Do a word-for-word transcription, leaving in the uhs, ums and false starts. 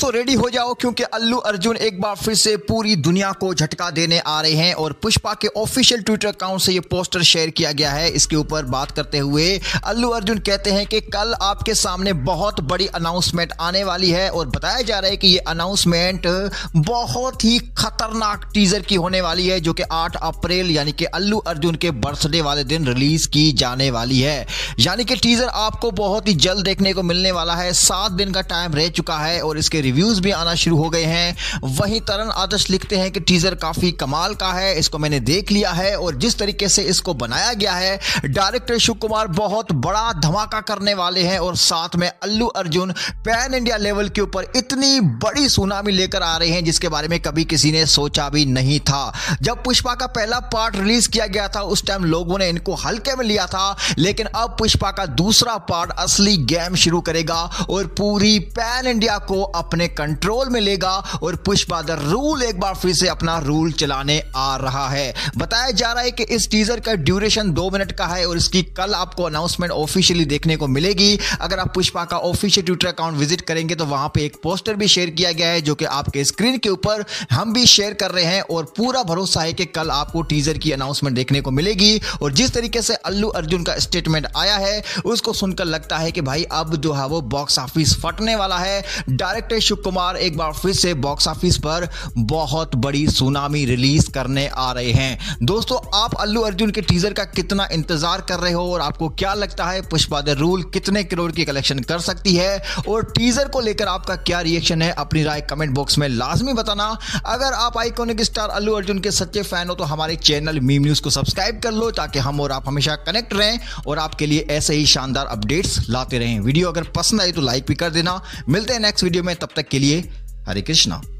दोस्तों रेडी हो जाओ क्योंकि अल्लू अर्जुन एक बार फिर से पूरी दुनिया को झटका देने आ रहे हैं और पुष्पा के ऑफिशियल ट्विटर अकाउंट से ये पोस्टर शेयर किया गया है। इसके ऊपर बात करते हुए अल्लू अर्जुन कहते हैं कि कल आपके सामने बहुत बड़ी अनाउंसमेंट आने वाली है और बताया जा रहा है कि ये अनाउंसमेंट बहुत ही खतरनाक टीजर की होने वाली है जो कि आठ अप्रैल यानी कि अल्लू अर्जुन के बर्थडे वाले दिन रिलीज की जाने वाली है। यानी कि टीजर आपको बहुत ही जल्द देखने को मिलने वाला है। सात दिन का टाइम रह चुका है और इसके रिव्यूज भी आना शुरू हो गए हैं। वहीं तरन आदर्श लिखते हैं कि टीजर काफी कमाल का है, इसको मैंने देख लिया है और जिस तरीके से इसको बनाया गया है डायरेक्टर शिव कुमार बहुत बड़ा धमाका करने वाले हैं और साथ में Allu Arjun pan India level के ऊपर इतनी बड़ी सुनामी लेकर आ रहे हैं जिसके बारे में कभी किसी ने सोचा भी नहीं था। जब पुष्पा का पहला पार्ट रिलीज किया गया था उस टाइम लोगों ने इनको हल्के में लिया था, लेकिन अब पुष्पा का दूसरा पार्ट असली गेम शुरू करेगा और पूरी पैन इंडिया को अपने कंट्रोल में लेगा और पुष्पा द रूल एक बार फिर से अपना रूल चलाने आ रहा है। बताया जा रहा है कि इस टीजर का ड्यूरेशन दो मिनट का है और इसकी कल आपको अनाउंसमेंट ऑफिशियली देखने को मिलेगी। अगर आप पुष्पा का ऑफिशियल ट्विटर अकाउंट विजिट करेंगे तो वहां पे एक पोस्टर भी शेयर किया गया है जो कि आपके स्क्रीन के ऊपर हम भी शेयर कर रहे हैं और पूरा भरोसा है कि कल आपको टीजर की अनाउंसमेंट देखने को मिलेगी। और जिस तरीके से अल्लू अर्जुन का स्टेटमेंट आया है उसको सुनकर लगता है कि भाई अब जो है वो बॉक्स ऑफिस फटने वाला है। डायरेक्टर शिव कुमार एक बार फिर से बॉक्स ऑफिस पर बहुत बड़ी सुनामी रिलीज करने आ रहे हैं। दोस्तों आप अल्लू अर्जुन के टीजर का कितना इंतजार कर रहे हो और आपको क्या लगता है पुष्पा द रूल कितने करोड़ की कलेक्शन कर सकती है और टीजर को लेकर आपका क्या रिएक्शन है अपनी राय कमेंट बॉक्स में लाजमी बताना। अगर आप आइकॉनिक स्टार अल्लू अर्जुन के सच्चे फैन हो तो हमारे चैनल मीम न्यूज को सब्सक्राइब कर लो ताकि हम और आप हमेशा कनेक्ट रहें और आपके लिए ऐसे ही शानदार अपडेट्स लाते रहें। वीडियो अगर पसंद आई तो लाइक भी कर देना। मिलते हैं नेक्स्ट वीडियो में, तब तक के लिए हरे कृष्णा।